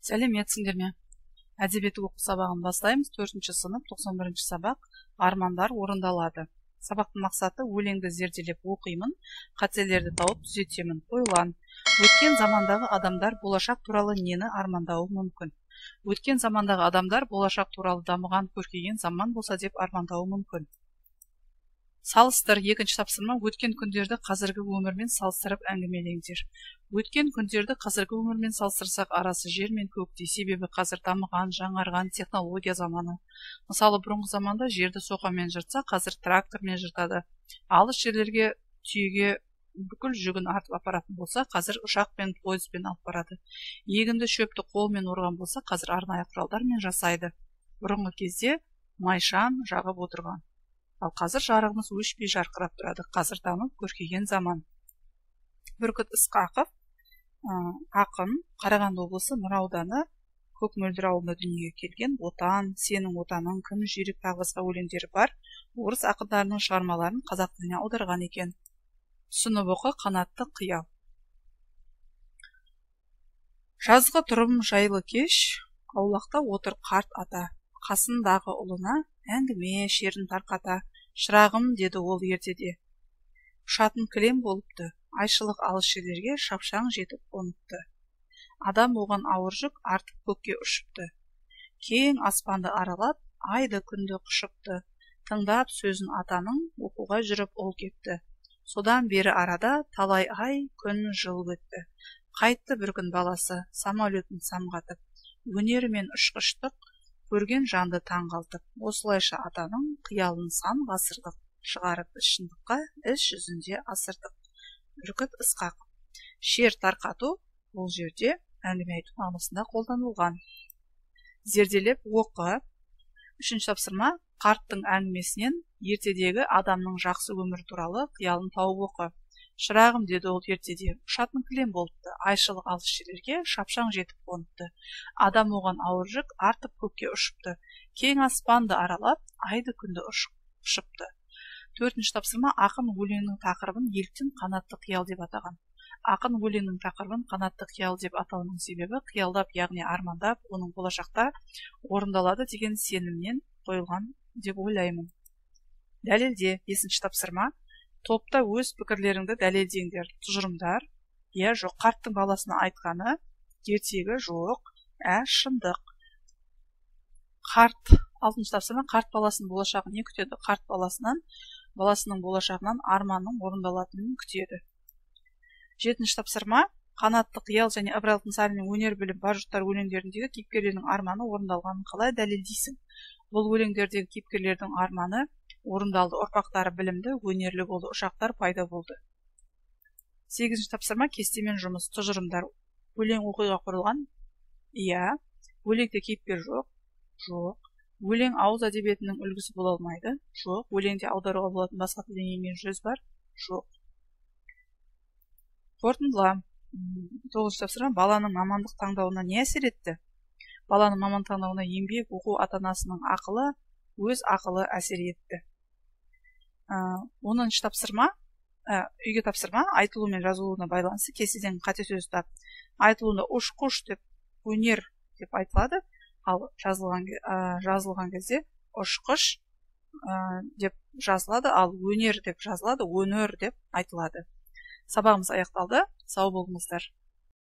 Сәлеметсіңдер ме? Әдебиеттік оқу сабағын бастаймыз. 4-ші сынып 91-ші сабақ армандар орындалады. Сабақтың мақсаты өлеңді зерделеп оқимын, қателерді тауып түзетемін. Қойылған. Өткен замандағы адамдар болашақ туралы нені армандауы мүмкін? Өткен замандағы адамдар болашақ туралы дамыған көркейген заман болса деп армандауы мүмкін. Салыстыр. 2-ші тапсырма. Өткен күндерді қазіргі өмірмен салыстырып әңгімелеңдер. Өткен күндерді қазіргі өмірмен салыстырсақ арасы жер мен көктей, себебі қазір дамыған, жаңарған технология заманы. Мысалы, бұрынғы заманда жерді соқамен жыртса, қазір трактормен жыртады. Алыс жерлерге түйеге бүкіл жүгін артып апаратын болса, қазір ұшақпен, пойызбен алып барады. Егінді шөпті қолмен орған болса, қазір арнайы құралдармен жасайды. Бұрынғы кезде майшам жағып отырған. Ал қазір жарығымыз өшпей жарқырап тұрады. Қазір дамып көркейген заман. Бүркіт Ысқақов, ақын, Қарағанды облысы Нұра ауданы Көкмөлдір ауылында дүниеге келген. Отан, сенің отаның, кім жүйрік тағы басқа өлеңдері бар. Орыс ақындарының шығармаларын қазақ тіліне аударған екен. Түсініп оқы, қанатты қиял. Жазғы тұрым жайлы кеш, аулақта отыр қарт ата. Қасындағы ұлына әңгіме шерін тарқата. Шырағым, деді ол ертеде. Ұшатын кілем болыпты, айшылық алыс жерлерге шапшаң жетіп қоныпты. Адам оған ауыр жүк артып көкке ұшыпты. Кең аспанды аралап, айды күнді құшыпты. Тыңдап сөзін атаның, оқуға жүріп ол кетті. Содан бері арада талай ай, күн, жыл өтті. Қайтты бір күн баласы, самолетін самғатып. Өнерімен ұшқыштық көрген жанды таңғалтып. Осылайша атаның қиялын сан ғасырлық шығарып шындыққа іс жүзінде асырдық. Бүркіт Ысқақов. Шер тарқату бұл жерде әңгіме айту мағынасында қолданылған. Зерделеп оқы. 3-ші тапсырма. Қарттың әңгімесінен ертедегі адамның жақсы өмір туралы қиялын тауып оқы. Шырағым, деді ол ертеде, ұшатын кілем болыпты, айшылық алыс жерлерге шапшаң жетіп қоныпты. Адам оған ауыр жүк артып көкке ұшыпты. Кең аспанды аралап, айды күнді ұшыпты. 4-ші тапсырма. Ақын өлеңнің тақырыбын неліктен қанатты қиял деп атаған? Ақын өлеңнің тақырыбын қанатты қиял деп атауының себебі қиялдап, яғни армандап, оның болашақта орындалады деген сенімнен қойылған деп ойлаймын. Дәлелде. 5-ші тапсырма. Топта өз пікірлеріңді дәлелдеңдер. Тұжырымдар. Жоқ, қарттың баласына айтқаны, ертегі жоқ, шындық. Қарт. 6-ші тапсырма. Қарт баласының болашағын не күтеді? Қарт баласының болашағынан арманның орындалатынын күтеді. 7-ші тапсырма. Қанатты қиял және Ыбырай Алтынсариннің өнер білім бар жұрттар өлеңдеріндегі кейіпкерлердің арманы орындалғанын қалай дәлелдейсің? Бұл өлеңдердегі кейіпкерлердің арманы орындалды. Ұрпақтары білімді, өнерлі болды, ошақтар пайда болды. 8-ші тапсырма. Кестемен жұмыс. Тұжырымдар. Өлең оқиға құрылған? Иә. Өлеңде кейіпкер жоқ? Жоқ. Өлең ауыз әдебиетінің үлгісі бола алмайды? Жоқ. Өлеңде аударуға болатын басқа тілден енген сөз бар? Жоқ. Қорытындыла. 9-ші тапсырма. Баланың мамандық таңдауына не әсер етті? Баланың мамандық таңдауына еңбек, оқу, ата-анасының ақылы, өз ақылы әсер етті. 10-ші тапсырма. Үйге тапсырма. Айтылу мен жазылуына байланысты кестеден қате сөз тап. Айтылуында ұш-құш деп өнер деп айтылады, ал жазылған кезде ұшқыш деп жазылады, ал өнер деп жазылады, өнер деп айтылады. Сабағымыз аяқталды. Сау болыңыздар.